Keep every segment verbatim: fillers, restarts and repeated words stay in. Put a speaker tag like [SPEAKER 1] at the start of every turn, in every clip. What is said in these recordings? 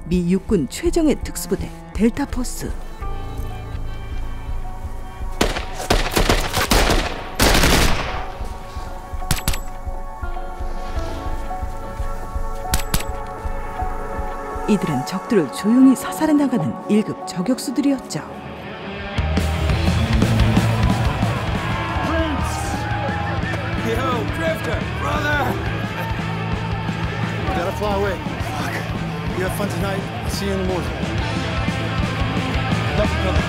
[SPEAKER 1] 미 육군 최정예 특수부대 델타 포스. 이들은 적들을 조용히 사살해 나가는 일 급 저격수들이었죠.
[SPEAKER 2] Yo, Drifter, brother!
[SPEAKER 3] We gotta fly away. Fuck. You have fun tonight. I'll see you in the morning. Nothing coming.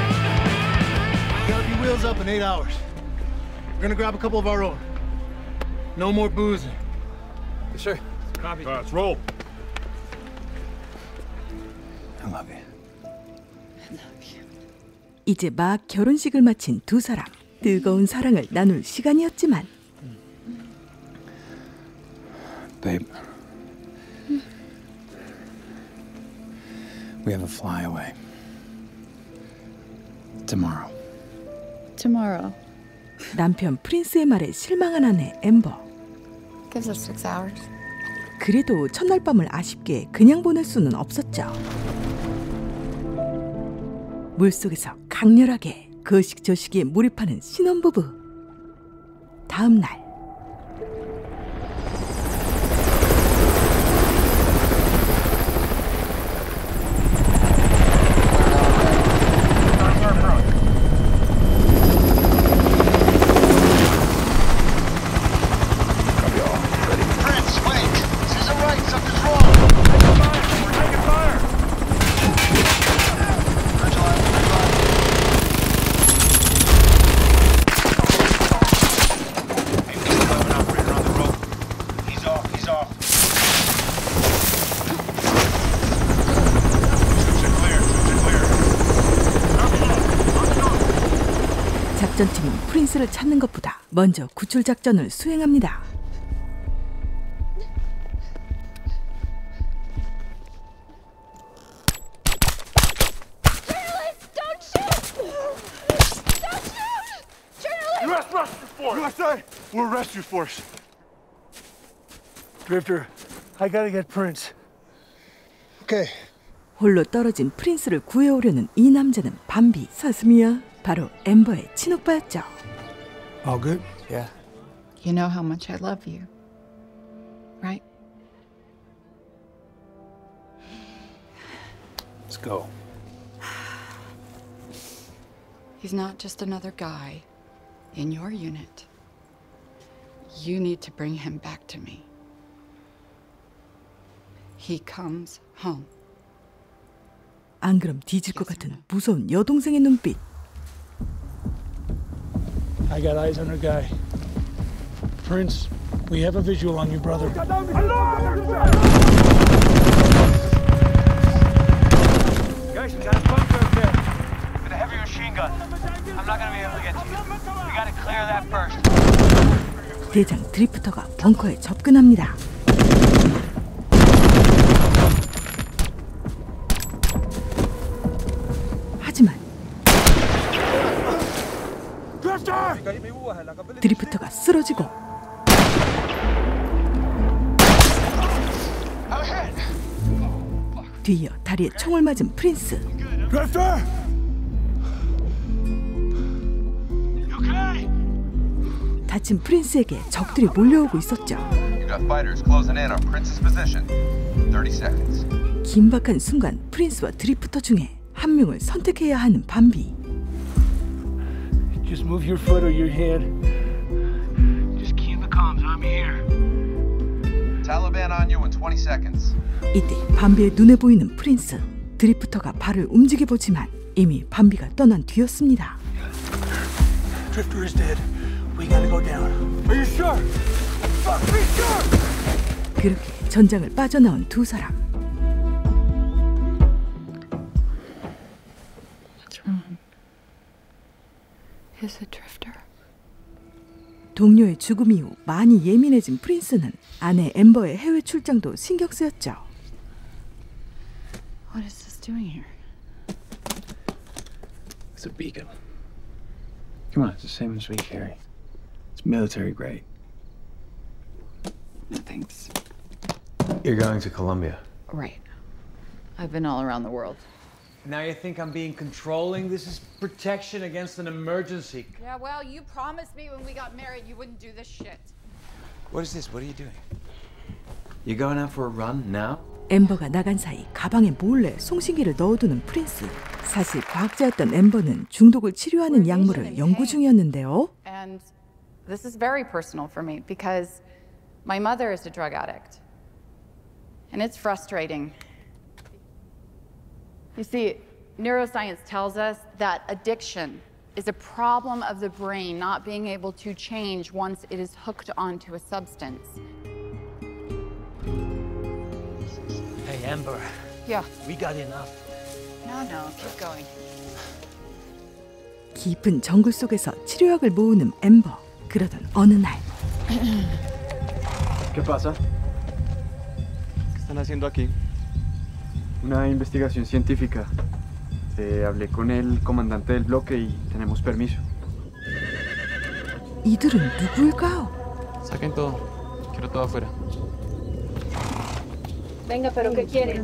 [SPEAKER 3] We gotta be wheels up in eight hours. We're gonna grab a couple of our own. No more boozing.
[SPEAKER 2] Yes, sir. Copy.
[SPEAKER 4] All right, let's roll.
[SPEAKER 3] I love you.
[SPEAKER 1] 이제 막 결혼식을 마친 두 사람. 뜨거운 사랑을 나눌 시간이었지만
[SPEAKER 3] Babe. We have a flyaway. Tomorrow.
[SPEAKER 5] Tomorrow.
[SPEAKER 1] 남편 프린스의 말에 실망한 아내 엠버.
[SPEAKER 5] Gives us six hours.
[SPEAKER 1] 그래도 첫날 밤을 아쉽게 그냥 보낼 수는 없었죠. 물속에서 강렬하게 거식저식에 몰입하는 신혼부부. 다음 날 작전팀은 프린스를 찾는 것보다 먼저 구출 작전을 수행합니다.
[SPEAKER 4] U S Rescue Force!
[SPEAKER 3] U S A! We're rescue force.
[SPEAKER 6] Drifter, I gotta get Prince.
[SPEAKER 3] Okay.
[SPEAKER 1] 홀로 떨어진 프린스를 구해오려는 이 남자는 밤비. 사슴이야. 바로 엠버의 친오빠였죠.
[SPEAKER 3] All good?
[SPEAKER 6] Yeah.
[SPEAKER 5] You know how much I love you, right?
[SPEAKER 3] Let's go.
[SPEAKER 5] He's not just another guy in your unit. You need to bring him back to me. He comes home.
[SPEAKER 1] 안 그럼 뒤질 것 같은 무서운 여동생의 눈빛.
[SPEAKER 6] I got eyes on our guy. Prince, we have a visual on your brother.
[SPEAKER 2] Guys, we got a bunker up there. With a heavy machine gun. I'm not gonna be able to get to you. We gotta clear that first.
[SPEAKER 1] 대장 드리프터가 벙커에 접근합니다. 하지만 드리프터가 쓰러지고 뒤이어 다리에 총을 맞은 프린스.
[SPEAKER 3] Drifter!
[SPEAKER 1] 다친 프린스에게 적들이 몰려오고 있었죠.
[SPEAKER 7] You got fighters closing in on Prince's position. thirty seconds.
[SPEAKER 1] 긴박한 순간 프린스와 드리프터 중에 한 명을 선택해야 하는 밤비.
[SPEAKER 6] Just move your foot or your head. Just key in the comms. I'm here.
[SPEAKER 7] Taliban on you in twenty seconds.
[SPEAKER 1] 이때 밤비의 눈에 보이는 프린스. 드리프터가 발을 움직여보지만 이미 밤비가 떠난 뒤였습니다.
[SPEAKER 6] Drifter is dead. We gotta go down.
[SPEAKER 3] Are you sure? Fuck, be sure!
[SPEAKER 1] 그렇게 전장을 빠져나온 두 사람.
[SPEAKER 5] What's wrong? Is it Drifter?
[SPEAKER 1] 동료의 죽음 이후 많이 예민해진 프린스는 아내 엠버의 해외 출장도 신경 쓰였죠.
[SPEAKER 5] What is this doing here?
[SPEAKER 3] It's a beacon. Come on, it's the same as we carry. It's military grade.
[SPEAKER 5] No thanks.
[SPEAKER 8] You're going to Colombia.
[SPEAKER 5] Right.
[SPEAKER 4] I've been all around the world.
[SPEAKER 2] Now you think I'm being controlling? This is protection against an emergency.
[SPEAKER 5] Yeah, well, you promised me when we got married you wouldn't do this shit.
[SPEAKER 8] What is this? What are you doing? You going out for a run now?
[SPEAKER 1] 엠버가 나간 사이 가방에 몰래 송신기를 넣어두는 프린스. 사실 과학자였던 엠버는 중독을 치료하는 약물을 연구 중이었는데요.
[SPEAKER 5] And this is very personal for me because my mother is a drug addict. And it's frustrating. You see, neuroscience tells us that addiction is a problem of the brain not being able to change once it is hooked onto a substance.
[SPEAKER 3] Hey, Amber.
[SPEAKER 5] Yeah.
[SPEAKER 3] We got enough.
[SPEAKER 5] No, no, keep going.
[SPEAKER 1] 깊은 정글 속에서 치료약을 모으는 엠버. 그러던 어느 날.
[SPEAKER 9] ¿Qué pasa? ¿Qué están haciendo aquí? Una investigación científica. Eh, hablé con el comandante del bloque y tenemos permiso.
[SPEAKER 1] 이들은 누구일까요?
[SPEAKER 9] Saquen todo. Quiero todo afuera.
[SPEAKER 4] Venga, pero ¿qué quieren?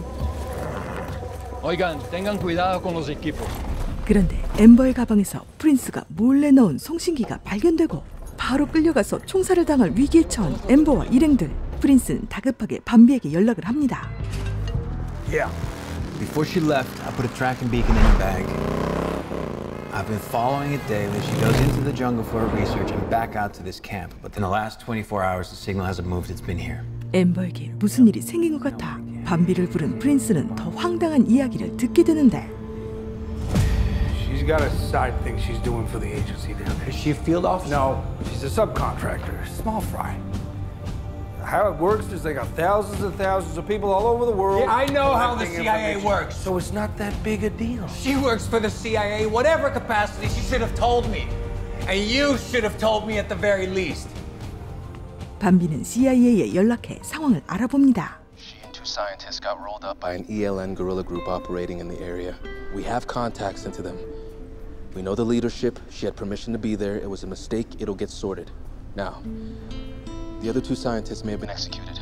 [SPEAKER 6] Oigan, tengan cuidado con los equipos.
[SPEAKER 1] 그런데 엠버의 가방에서 프린스가 몰래 넣은 송신기가 발견되고 바로 끌려가서 총살을 당할 위기에 처한 엠버와 일행들. 프린스는 다급하게 밤비에게 연락을 합니다.
[SPEAKER 8] Yeah. Before she left, I put a tracking beacon in her bag. I've been following it daily. She goes into the jungle for her research and back out to this camp. But in the last twenty-four hours, the signal hasn't moved. It's been here.
[SPEAKER 1] 엠버에게 무슨 일이 생긴 것 같아 밤비를 부른 프린스는 더 황당한 이야기를 듣게 되는데.
[SPEAKER 10] She's got a side thing she's doing for the agency down there.
[SPEAKER 8] Is she a field officer?
[SPEAKER 10] No, she's a subcontractor, small fry. How it works is they got thousands and thousands of people all over the world.
[SPEAKER 7] Yeah, I know how the C I A works.
[SPEAKER 10] So it's not that big a deal.
[SPEAKER 7] She works for the C I A, whatever capacity. She should have told me. And you should have told me at the very least.
[SPEAKER 1] 밤비는 씨아이에이에 연락해 상황을 알아봅니다.
[SPEAKER 11] She and two scientists got rolled up by an E L N guerrilla group operating in the area. We have contacts into them. We know the leadership. She had permission to be there. It was a mistake. It'll get sorted. Now, the other two scientists may have been executed.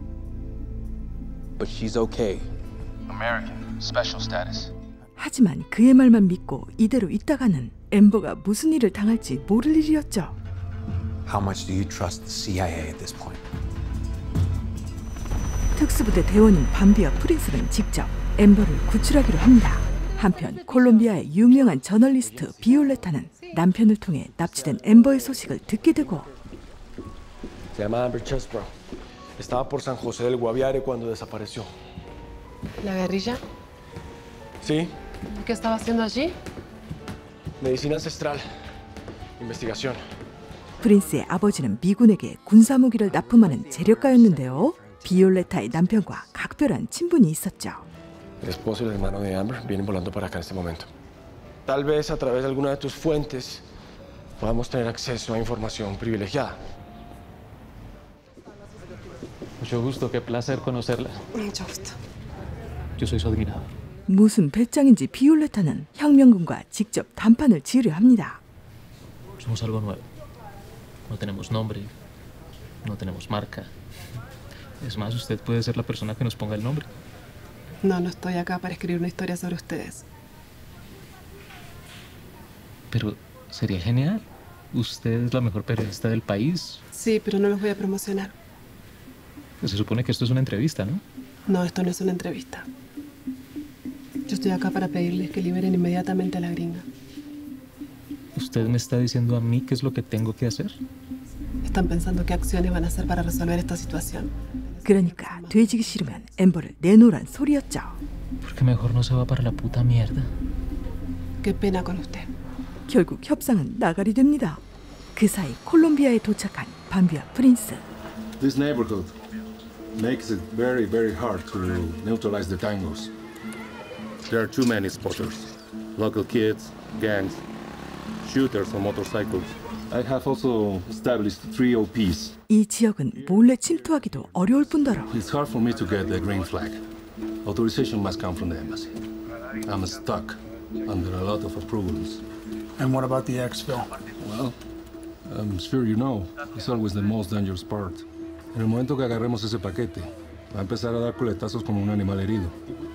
[SPEAKER 11] But she's okay. American, special status.
[SPEAKER 1] 하지만 그의 말만 믿고 이대로 있다가는 엠버가 무슨 일을 당할지 모를 일이었죠.
[SPEAKER 8] How much do you trust the C I A at this point?
[SPEAKER 1] 특수부대 대원인 밤비와 프린스는 직접 엠버를 구출하기로 합니다. 한편 콜롬비아의 유명한 저널리스트 비올레타는 남편을 통해 납치된 엠버의 소식을 듣게 되고.
[SPEAKER 12] Se llama Amber Chesbrough. Estaba por San José del Guaviare cuando desapareció.
[SPEAKER 13] ¿La guerrilla?
[SPEAKER 12] Sí.
[SPEAKER 13] ¿Qué estaba haciendo allí?
[SPEAKER 12] Medicina ancestral. Investigación.
[SPEAKER 1] 프린스의 아버지는 미군에게 군사무기를 납품하는 재력가였는데요. 비올레타의 남편과 각별한 친분이 있었죠.
[SPEAKER 12] El esposo y el hermano de Amber vienen volando para acá en este momento. Tal vez a través de alguna de tus fuentes podamos tener acceso a información privilegiada.
[SPEAKER 14] Mucho gusto, qué placer conocerla.
[SPEAKER 13] Mucho gusto.
[SPEAKER 14] Yo soy su admirador.
[SPEAKER 1] 무슨 배짱인지 비올레타는 혁명군과 직접談判을 지으려 합니다.
[SPEAKER 14] Somos algo nuevo. No tenemos nombre, no tenemos marca. Es más, usted puede ser la persona que nos ponga el nombre.
[SPEAKER 13] No, no estoy acá para escribir una historia sobre ustedes.
[SPEAKER 14] Pero sería genial. Usted es la mejor periodista del país.
[SPEAKER 13] Sí, pero no los voy a promocionar.
[SPEAKER 14] Se supone que esto es una entrevista, ¿no?
[SPEAKER 13] No, esto no es una entrevista. Yo estoy acá para pedirles que liberen inmediatamente a la gringa.
[SPEAKER 14] ¿Usted me está diciendo a mí qué es lo que tengo que hacer?
[SPEAKER 13] Están pensando qué acciones van a hacer para resolver esta situación.
[SPEAKER 1] 그러니까 돼지기 싫으면 엠버를 내놓으란 소리였죠.
[SPEAKER 14] ¿Por qué mejor no se va para la puta mierda?
[SPEAKER 13] Qué pena con usted.
[SPEAKER 1] 결국 협상은 나가리 됩니다. 그 사이 콜롬비아에 도착한 밤비와 프린스.
[SPEAKER 15] This neighborhood makes it very, very hard to neutralize the tangos. There are too many spotters. Local kids, gangs, shooters on motorcycles. I have also established three O Ps.
[SPEAKER 1] 이 지역은 몰래 침투하기도 어려울 뿐더러
[SPEAKER 15] It's hard for me to get the green flag. Authorization must come from the embassy. I'm stuck under a lot of approvals.
[SPEAKER 6] And what about the exfil?
[SPEAKER 15] Well, I'm sure you know, it's always the most dangerous part. En el momento que agarremos ese paquete, va a empezar a dar coletazos como un animal herido.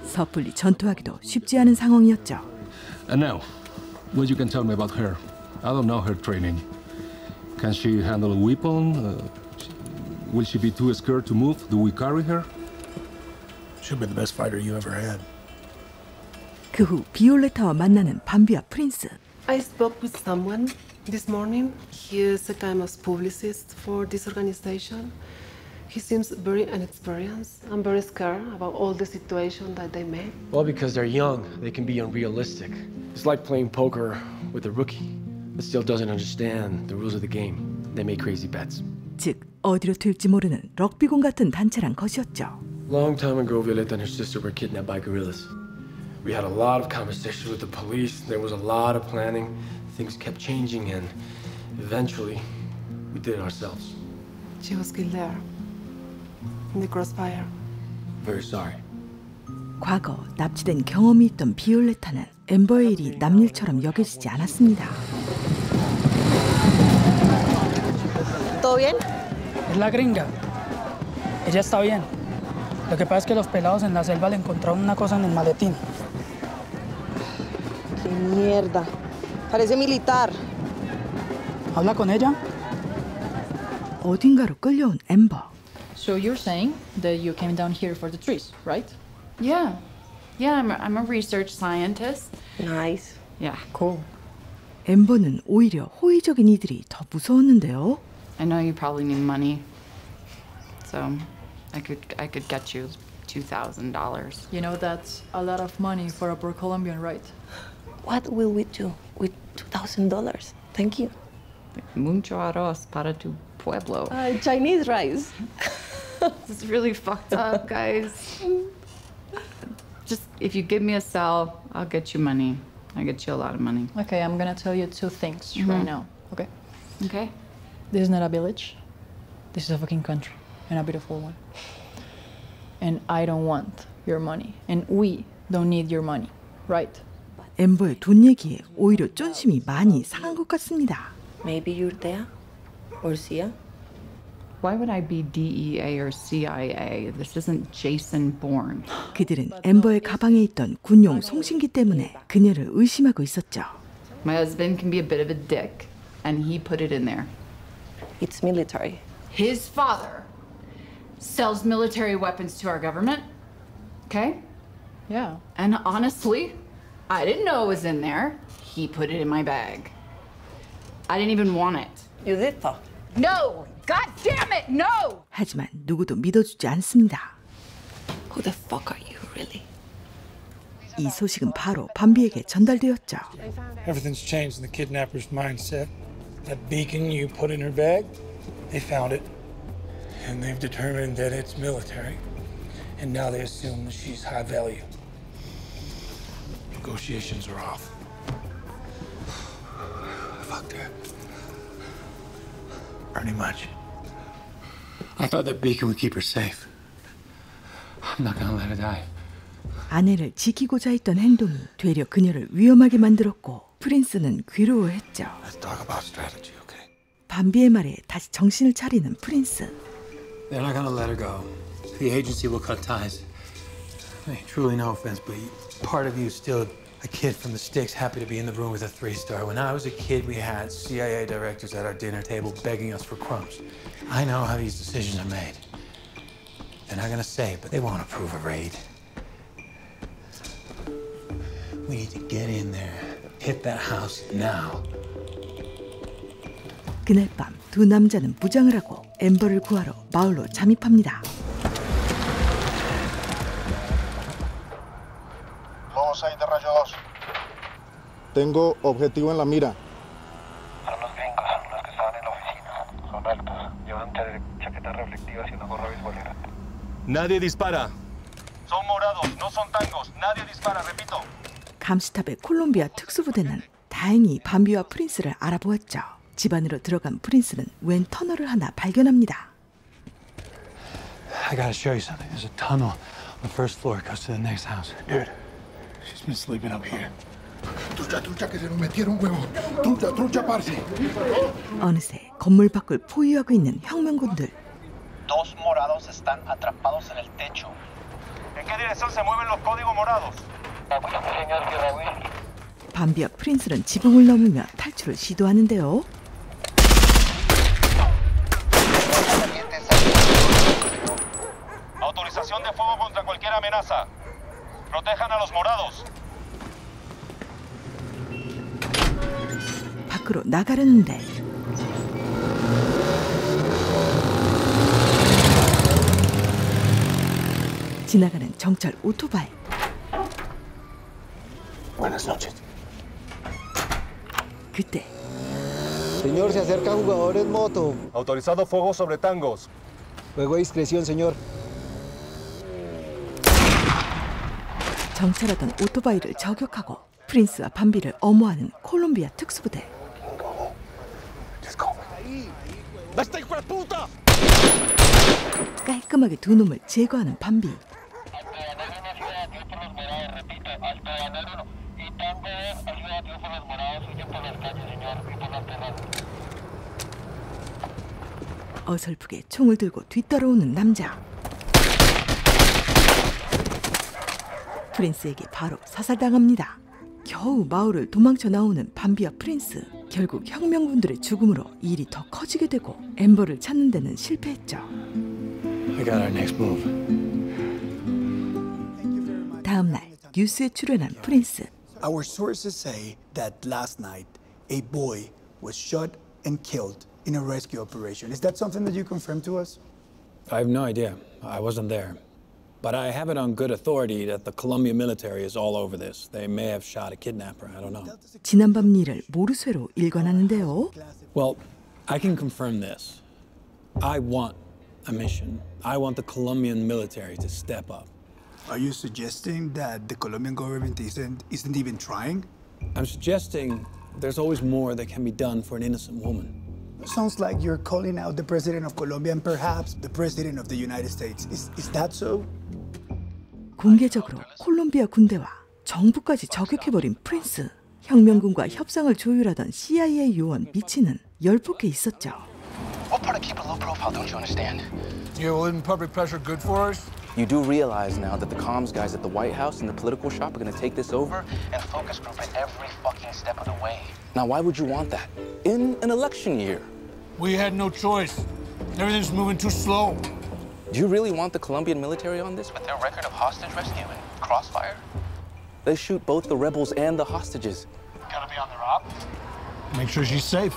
[SPEAKER 1] 섣불리 전투하기도 쉽지 않은 상황이었죠.
[SPEAKER 15] And now, what you can tell me about her? I don't know her training. Can she handle a weapon? Uh, will she be too scared to move? Do we carry her?
[SPEAKER 6] She'll be the best fighter you ever had.
[SPEAKER 1] 그 후 비올레타와 만나는 밤비와 프린스.
[SPEAKER 13] I spoke with someone this morning. He is a kind of publicist for this organization. He seems very inexperienced. I'm very scared about all the situation that they made.
[SPEAKER 12] Well, because they're young, they can be unrealistic. It's like playing poker with a rookie that still doesn't understand the rules of the game. They make crazy bets.
[SPEAKER 1] 즉 어디로 튈지 모르는 럭비공 같은 단체란 것이었죠.
[SPEAKER 12] Long time ago, Violeta and her sister were kidnapped by guerrillas. We had a lot of conversations with the police. There was a lot of planning. Things kept changing, and eventually, we did it ourselves.
[SPEAKER 13] She was killed there, in the crossfire.
[SPEAKER 12] Very sorry.
[SPEAKER 1] 과거 납치된 경험이 있던 비올레타는 엠버의 일이 남일처럼 여겨지지 않았습니다.
[SPEAKER 16] ¿Todo bien?
[SPEAKER 17] Es la gringa. Ella está bien. Lo que pasa es que los pelados en la selva le encontraron una cosa en el maletín.
[SPEAKER 16] ¡Qué mierda! Parece militar.
[SPEAKER 17] ¿Habla con ella?
[SPEAKER 1] 어딘가로 끌려온 엠버.
[SPEAKER 4] So you're saying that you came down here for the trees, right?
[SPEAKER 5] Yeah. Yeah, I'm a, I'm a research scientist.
[SPEAKER 16] Nice.
[SPEAKER 5] Yeah, cool.
[SPEAKER 1] 엠버는 오히려 호의적인 이들이 더 무서웠는데요.
[SPEAKER 5] I know you probably need money. So I could I could get you two thousand dollars.
[SPEAKER 4] You know that's a lot of money for a poor Colombian, right?
[SPEAKER 16] What will we do with two thousand dollars? Thank you.
[SPEAKER 5] Mucho arroz para tu pueblo.
[SPEAKER 16] Uh, Chinese rice.
[SPEAKER 5] This is really fucked up, guys. Just if you give me a cell, I'll get you money. I'll get you a lot of money.
[SPEAKER 4] Okay, I'm gonna tell you two things
[SPEAKER 5] Mm-hmm.
[SPEAKER 4] right now. Okay.
[SPEAKER 5] Okay.
[SPEAKER 4] This is not a village. This is a fucking country, and a beautiful one. And I don't want your money, and we don't need your money, right?
[SPEAKER 1] 엠버의 돈 얘기에 오히려 쫀심이 많이 상한 것 같습니다.
[SPEAKER 16] Maybe you're there, or Sia.
[SPEAKER 5] Why would I be D E A or C I A? This isn't Jason Bourne.
[SPEAKER 1] 그들은 엠버의 가방에 있던 군용 송신기 때문에 그녀를 의심하고 있었죠.
[SPEAKER 5] My husband can be a bit of a dick, and he put it in there.
[SPEAKER 16] It's military.
[SPEAKER 5] His father sells military weapons to our government. Okay?
[SPEAKER 4] Yeah.
[SPEAKER 5] And honestly, I didn't know it was in there. He put it in my bag. I didn't even want it.
[SPEAKER 16] You did though.
[SPEAKER 5] No! God damn it! No!
[SPEAKER 1] 하지만 누구도 믿어주지 않습니다.
[SPEAKER 16] Who the fuck are you, really?
[SPEAKER 1] 이 소식은 바로 밤비에게 전달되었죠.
[SPEAKER 6] Everything's changed in the kidnapper's mindset. That beacon you put in her bag, they found it. And they've determined that it's military. And now they assume that she's high value. Negotiations are off.
[SPEAKER 10] Fucked her. Pretty much.
[SPEAKER 12] I thought that beacon would keep her safe. I'm not gonna let her die.
[SPEAKER 1] 아내를 지키고자 했던 행동이 되려 그녀를 위험하게 만들었고 프린스는 괴로워했죠.
[SPEAKER 10] Let's talk about strategy, okay?
[SPEAKER 1] 밤비의 말에 다시 정신을 차리는 프린스.
[SPEAKER 7] They're not gonna let her go. The agency will cut ties. Hey, truly no offense, but part of you is still a kid from the sticks happy to be in the room with a three-star. When I was a kid, we had C I A directors at our dinner table begging us for crumbs. I know how these decisions are made. They're not gonna say, but they won't approve a raid. We need to get in there, hit that house now.
[SPEAKER 1] 그날 밤 두 남자는 무장을 하고 엠버를 구하러 마을로 잠입합니다.
[SPEAKER 18] Vamos ahí de rayo dos. Tengo objetivo en la mira.
[SPEAKER 2] Son los gringos, los que estaban en la oficina. Son altos, llevan chaquetas reflectivas y una gorra beisbolera.
[SPEAKER 15] Nadie dispara.
[SPEAKER 2] Son morados, no son tangos. Nadie dispara, repito.
[SPEAKER 1] 감시탑의 콜롬비아 특수부대는 다행히 밤비와 프린스를 알아보았죠. 집 안으로 들어간 프린스는 웬 터널을 하나 발견합니다.
[SPEAKER 7] I gotta show you something. There's a tunnel on the first floor. It goes to the next house.
[SPEAKER 3] Dude, she's been sleeping up here. Trucha, trucha, que se nos metieron huevo. Trucha, trucha, parce.
[SPEAKER 1] 어느새 건물 밖을 포위하고 있는 혁명군들.
[SPEAKER 19] Dos morados están atrapados en el techo.
[SPEAKER 2] ¿En qué dirección se mueven los códigos morados?
[SPEAKER 1] 밤비와 프린스는 지붕을 넘으며 탈출을 시도하는데요.
[SPEAKER 2] Autorización de fuego contra cualquier amenaza. Protejan a los morados.
[SPEAKER 1] 밖으로 나가려는데 지나가는 정찰 오토바이.
[SPEAKER 19] Buenas noches.
[SPEAKER 1] 그때
[SPEAKER 18] Señor, se acerca jugador en moto.
[SPEAKER 15] Autorizado fuego sobre tangos.
[SPEAKER 18] Juego de discreción, señor.
[SPEAKER 1] 정찰하던 오토바이를 저격하고 프린스와 밤비를 엄호하는 콜롬비아 특수부대. 깔끔하게 두 놈을 제거하는 밤비. 어설프게 총을 들고 뒤따라오는 남자. 프린스에게 바로 사살당합니다. 겨우 마을을 도망쳐 나오는 밤비와 프린스. 결국 혁명군들의 죽음으로 일이 더 커지게 되고 엠버를 찾는 데는 실패했죠.
[SPEAKER 7] I got our next move.
[SPEAKER 1] 다음 날 뉴스에 출연한 프린스.
[SPEAKER 20] Our sources say that last night a boy was shot and killed in a rescue operation. Is that something that you confirmed to us?
[SPEAKER 7] I have no idea. I wasn't there. But I have it on good authority that the Colombian military is all over this. They may have shot a kidnapper. I don't know.
[SPEAKER 1] 지난밤 일을 모르쇠로 일관하는데요.
[SPEAKER 7] Well, I can confirm this. I want a mission. I want the Colombian military to step up.
[SPEAKER 20] Are you suggesting that the Colombian government isn't, isn't even trying?
[SPEAKER 7] I'm suggesting there's always more that can be done for an innocent woman.
[SPEAKER 20] Sounds like you're calling out the president of Colombia and perhaps the president of the United States. Is, is that so?
[SPEAKER 1] 공개적으로 콜롬비아 군대와 정부까지 저격해버린 프린스. 혁명군과 협상을 조율하던 씨아이에이 요원 미치는 열폭해 있었죠.
[SPEAKER 11] What part of keep a low profile don't you understand?
[SPEAKER 10] Yeah, well, isn't public pressure good for us?
[SPEAKER 11] You do realize now that the comms guys at the White House and the political shop are going to take this over and focus group it every fucking step of the way. Now, why would you want that? In an election year.
[SPEAKER 10] We had no choice. Everything's moving too slow.
[SPEAKER 11] Do you really want the Colombian military on this with their record of hostage rescue and crossfire? They shoot both the rebels and the hostages.
[SPEAKER 10] Gotta be on their op. Make sure she's safe.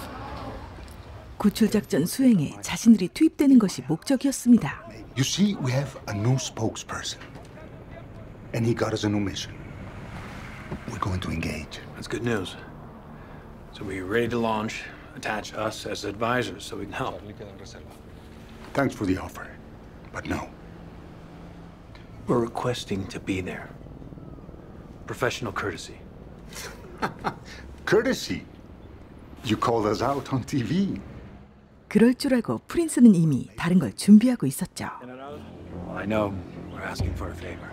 [SPEAKER 1] 구출작전 수행에 자신들이 투입되는 것이 목적이었습니다.
[SPEAKER 19] You see, we have a new spokesperson. And he got us a new mission. We're going to engage.
[SPEAKER 7] That's good news. So we're ready to launch. Attach us as advisors so we can help.
[SPEAKER 19] Thanks for the offer, but no.
[SPEAKER 7] We're requesting to be there. Professional courtesy.
[SPEAKER 19] Courtesy? You called us out on T V.
[SPEAKER 1] 그럴 줄 알고 프린스는 이미 다른 걸 준비하고 있었죠.
[SPEAKER 7] Well, I know we're asking for a favor.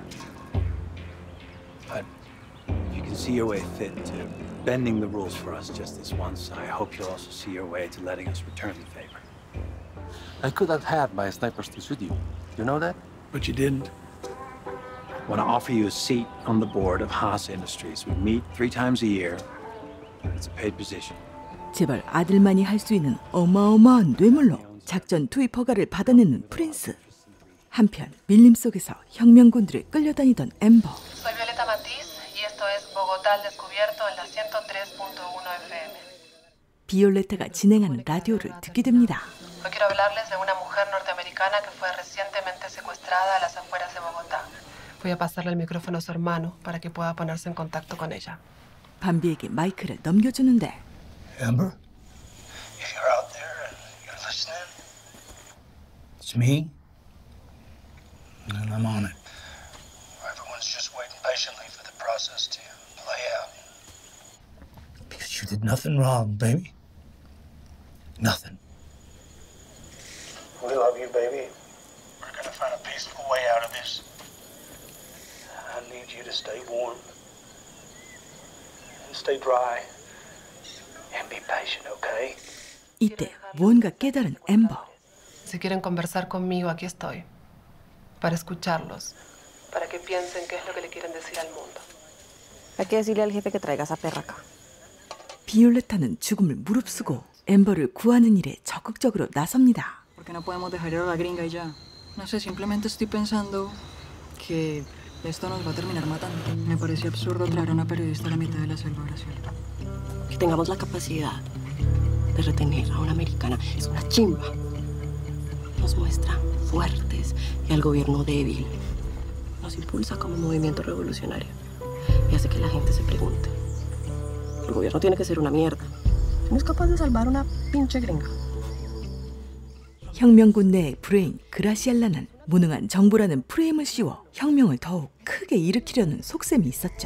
[SPEAKER 7] But if you can see your way fit to bending the rules for us just this once, I hope you'll also see your way to letting us return the favor.
[SPEAKER 11] I could have had my snipers to shoot you. You know that?
[SPEAKER 7] But you didn't. I want to offer you a seat on the board of Haas Industries. We meet three times a year. It's a paid position.
[SPEAKER 1] 제발 아들만이 할 수 있는 어마어마한 뇌물로 작전 투입 허가를 받아내는 프린스. 한편 밀림 속에서 혁명군들을 끌려다니던 엠버.
[SPEAKER 13] Soy Violeta Matiz y esto es Bogotá al descubierto en la ciento tres punto uno F M.
[SPEAKER 1] 비올레타가 진행하는 라디오를 듣게 됩니다.
[SPEAKER 13] Hoy quiero hablarles de una mujer norteamericana que fue recientemente secuestrada a las afueras de Bogotá. Voy a pasarle el micrófono a su hermano para que pueda ponerse en contacto con ella.
[SPEAKER 1] 밤비에게 마이크를 넘겨주는데.
[SPEAKER 10] Amber?
[SPEAKER 19] If you're out there and you're listening,
[SPEAKER 10] It's me. And I'm on it.
[SPEAKER 19] everyone's just waiting patiently for the process to play out.
[SPEAKER 10] Because you did nothing wrong, baby. Nothing.
[SPEAKER 19] We love you, baby. We're gonna find a peaceful way out of this. I need you to stay warm and stay dry and be patient, okay?
[SPEAKER 1] 이때 무언가 깨달은 엠버.
[SPEAKER 13] Si quieren conversar conmigo, aquí estoy. Para escucharlos. para que piensen qué es lo que le quieren decir al mundo.
[SPEAKER 16] Hay que decirle al jefe que traiga esa perra acá.
[SPEAKER 1] 비올레타는 죽음을 무릅쓰고 엠버를 구하는 일에 적극적으로 나섭니다.
[SPEAKER 4] Porque no podemos dejar ir a la gringa y ya. No sé, simplemente estoy pensando que esto nos va a terminar matando. Me parecía absurdo traer a una periodista a la mitad de la selva, Graciela.
[SPEAKER 16] Que tengamos la capacidad de retener a una americana es una chimba. Nos muestra fuertes y al gobierno débil. Nos impulsa como movimiento revolucionario y hace que la gente se pregunte. El gobierno tiene que ser una mierda. No es capaz de salvar una pinche gringa.
[SPEAKER 1] 혁명군 내의 브레인 그라시엘라는 무능한 정부라는 프레임을 씌워 혁명을 더욱 크게 일으키려는 속셈이 있었죠.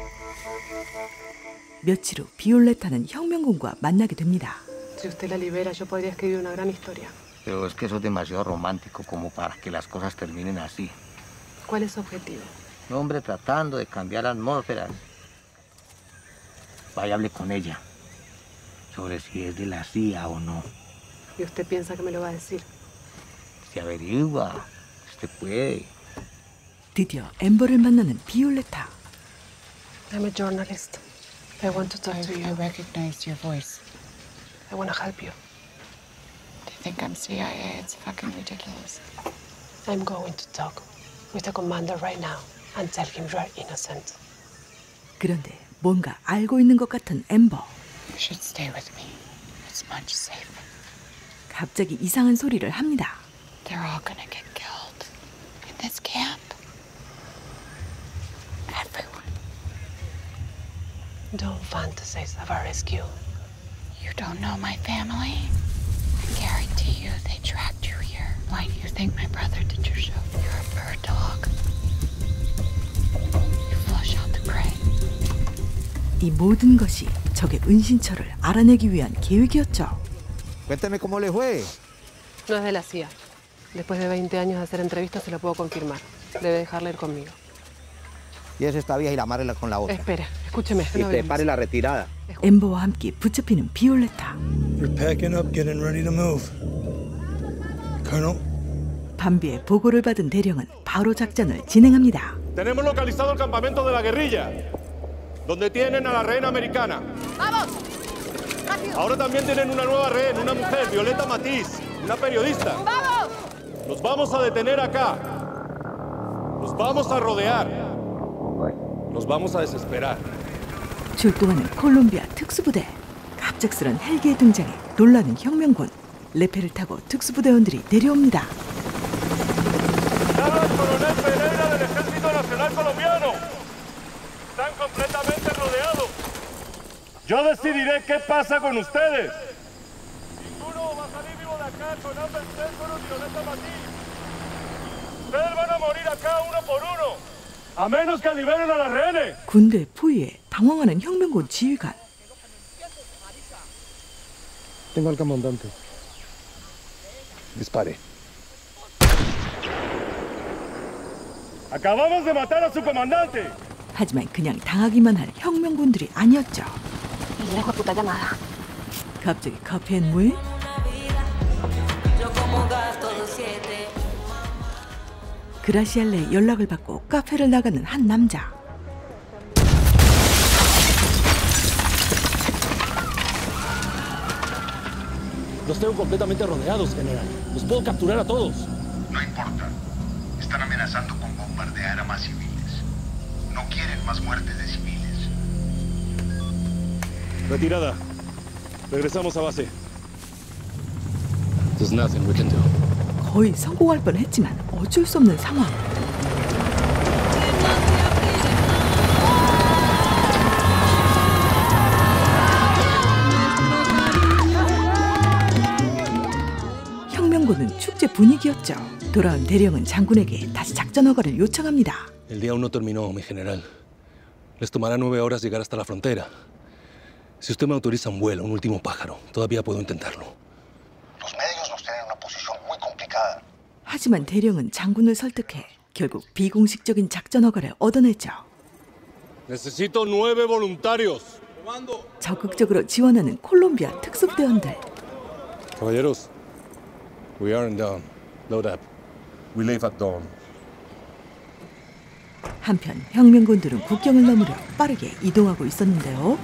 [SPEAKER 1] 며칠 후 비올레타는 혁명군과 만나게 됩니다.
[SPEAKER 13] Si usted la libera, yo podría escribir una gran historia.
[SPEAKER 21] Pero es que eso es demasiado romántico como para que las cosas terminen así.
[SPEAKER 13] ¿Cuál es su objetivo?
[SPEAKER 21] Un hombre tratando de cambiar atmósferas. Vaya, hable con ella sobre si es de la C I A o no.
[SPEAKER 13] ¿Y usted piensa que me lo va a decir?
[SPEAKER 21] Se averigua. Usted puede.
[SPEAKER 1] 드디어 엠버를 만나는 비올레타.
[SPEAKER 13] I'm a journalist. I want to talk
[SPEAKER 5] I,
[SPEAKER 13] to you.
[SPEAKER 5] I recognize your voice.
[SPEAKER 13] I want to help you.
[SPEAKER 5] Do you think I'm C I A? It's fucking ridiculous.
[SPEAKER 13] I'm going to talk with the commander right now and tell him you're innocent.
[SPEAKER 1] 그런데 뭔가 알고 있는 것 같은 엠버.
[SPEAKER 5] You should stay with me. It's much safer.
[SPEAKER 1] 갑자기 이상한 소리를 합니다.
[SPEAKER 5] They're all gonna get killed in this camp. Everyone.
[SPEAKER 13] Don't fantasize of our rescue.
[SPEAKER 5] You don't know my family. I guarantee you they tracked you here. Why do you think my brother did your show? You're a bird dog. You flush out the prey.
[SPEAKER 1] 이 모든 것이 적의 은신처를 알아내기 위한 계획이었죠.
[SPEAKER 22] Cuéntame cómo le fue.
[SPEAKER 13] No es de la C I A. Después de veinte años de hacer entrevistas, se lo puedo confirmar. Debe dejarla ir conmigo.
[SPEAKER 22] Y es esta vieja y la amarre con la otra.
[SPEAKER 13] Espera, escúcheme.
[SPEAKER 22] Y prepare la retirada.
[SPEAKER 1] 엠버와 함께 붙잡히는 비올레타.
[SPEAKER 6] They're packing up, getting ready to move. Colonel?
[SPEAKER 1] 밤비의 보고를 받은 대령은 바로 작전을 진행합니다.
[SPEAKER 15] Tenemos localizado el campamento de la guerrilla, donde tienen a la rehén americana.
[SPEAKER 5] ¡Vamos! ¡Rápido!
[SPEAKER 15] Ahora también tienen una nueva rehén, una mujer, Violeta Matiz, una periodista.
[SPEAKER 5] ¡Vamos!
[SPEAKER 15] Los vamos a detener acá. Los vamos a rodear. Los vamos a desesperar.
[SPEAKER 1] 출동하는 콜롬비아 특수부대. 갑작스런 헬기의 등장에 놀라는 혁명군. 레페를 타고 특수부대원들이 내려옵니다.
[SPEAKER 15] Habla el coronel Pereira del Ejército Nacional Colombiano. Están completamente rodeados. Yo decidiré qué pasa con ustedes. Ninguno va a salir vivo de acá con Amber Stensson y Violeta Matiz. Ustedes van a morir acá uno por uno. A menos que liberen a las rehenes.
[SPEAKER 1] 군대 포위에 당황하는 혁명군 지휘관.
[SPEAKER 15] Tengo al comandante. Dispare. Acabamos de matar a su comandante.
[SPEAKER 1] 하지만 그냥 당하기만 할 혁명군들이 아니었죠. 갑자기 카페앤무에 그라시알레의 연락을 받고 카페를 나가는 한 남자.
[SPEAKER 23] Los tengo completamente rodeados, general. Los puedo capturar a todos.
[SPEAKER 19] No importa. Están amenazando con bombardear a más civiles. No quieren más muertes de civiles.
[SPEAKER 15] Retirada. Regresamos a base. There's nothing we can do.
[SPEAKER 1] 거의 성공할 뻔했지만 어쩔 수 없는 상황. 혁명군은 축제 분위기였죠. 돌아온 대령은 장군에게 다시 작전 허가를 요청합니다.
[SPEAKER 11] El día aún no terminó, mi general. Les tomará nueve horas llegar hasta la frontera. Si usted me autoriza un vuelo, un último pájaro, todavía puedo intentarlo.
[SPEAKER 19] Los medios nos tienen en una posición muy complicada.
[SPEAKER 1] 하지만 대령은 장군을 설득해 결국 비공식적인 작전 허가를 얻어냈죠.
[SPEAKER 15] Necesito nueve voluntarios.
[SPEAKER 1] 적극적으로 지원하는 콜롬비아 특수부대원들.
[SPEAKER 15] Caballeros, we aren't done. Load up.
[SPEAKER 19] We leave at dawn.
[SPEAKER 1] 한편 혁명군들은 국경을 넘으려 빠르게 이동하고 있었는데요.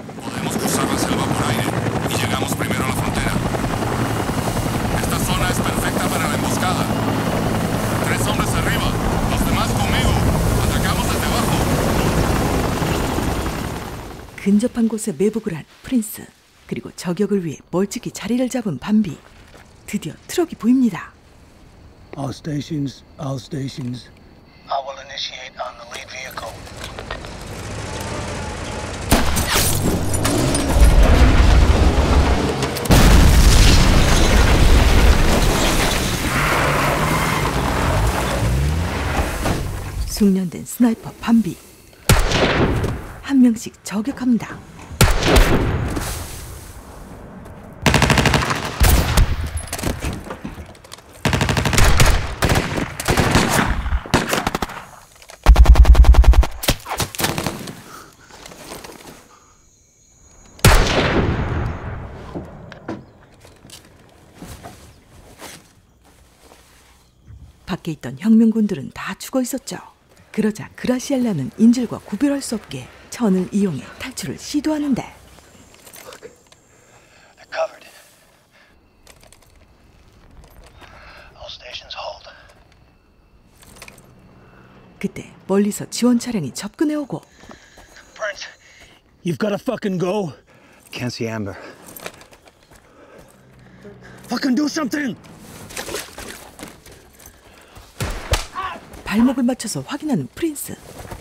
[SPEAKER 1] 근접한 곳에 매복을 한 프린스, 그리고 저격을 위해 멀찍이 자리를 잡은 밤비. 드디어 트럭이 보입니다.
[SPEAKER 23] All stations, all stations.
[SPEAKER 19] I will initiate on the lead vehicle.
[SPEAKER 1] 숙련된 스나이퍼 밤비. 한 명씩 저격합니다. 밖에 있던 혁명군들은 다 죽어 있었죠. 그러자 그라시엘라는 인질과 구별할 수 없게 천을 이용해 탈출을 시도하는데 그때 멀리서 지원 차량이 접근해오고
[SPEAKER 23] You've got to fucking go.
[SPEAKER 19] Can't see Amber.
[SPEAKER 23] Fucking do something.
[SPEAKER 1] 발목을 맞춰서 확인하는 프린스.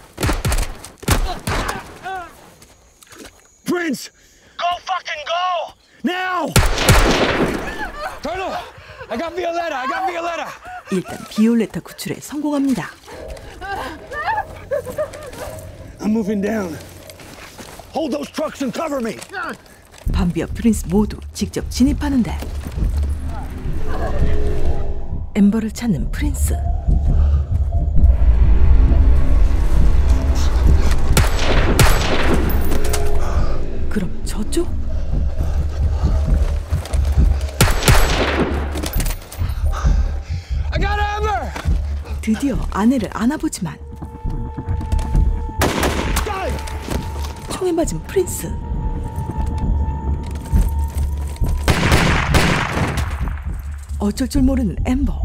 [SPEAKER 23] Prince!
[SPEAKER 2] Go fucking go!
[SPEAKER 23] Now! Colonel! I got Violetta! I got Violetta!
[SPEAKER 1] 일단 비올레타 구출에 성공합니다.
[SPEAKER 23] I'm moving down. Hold those trucks and cover me.
[SPEAKER 1] 밤비와 프린스 모두 직접 진입하는데 엠버를 찾는 프린스. 그럼 저쪽?
[SPEAKER 23] I got Amber!
[SPEAKER 1] 드디어 아내를 안아보지만 총에 맞은 프린스. 어쩔 줄 모르는 엠버.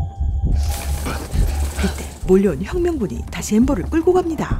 [SPEAKER 1] 그때 몰려온 혁명군이 다시 엠버를 끌고 갑니다.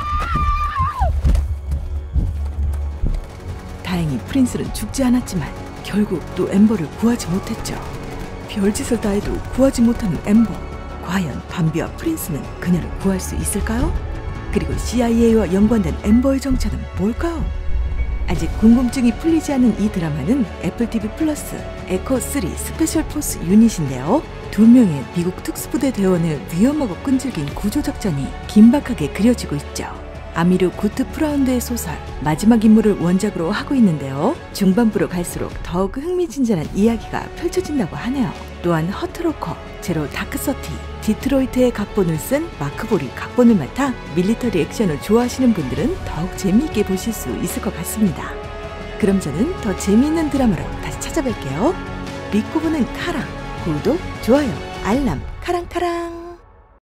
[SPEAKER 1] 다행히 프린스는 죽지 않았지만 결국 또 엠버를 구하지 못했죠. 별짓을 다해도 구하지 못하는 엠버. 과연 밤비와 프린스는 그녀를 구할 수 있을까요? 그리고 씨아이에이와 연관된 엠버의 정체는 뭘까요? 아직 궁금증이 풀리지 않은 이 드라마는 애플티비 플러스 에코 쓰리 스페셜 포스 유닛인데요. 두 명의 미국 특수부대 대원의 위험하고 끈질긴 구조작전이 긴박하게 그려지고 있죠. 아미르 구트 프라운드의 소설 마지막 임무를 원작으로 하고 있는데요. 중반부로 갈수록 더욱 흥미진진한 이야기가 펼쳐진다고 하네요. 또한 허트로커, 제로 다크서티, 디트로이트의 각본을 쓴 마크 볼이 각본을 맡아 밀리터리 액션을 좋아하시는 분들은 더욱 재미있게 보실 수 있을 것 같습니다. 그럼 저는 더 재미있는 드라마로 다시 찾아뵐게요. 믿고 보는 카랑, 구독, 좋아요, 알람, 카랑카랑.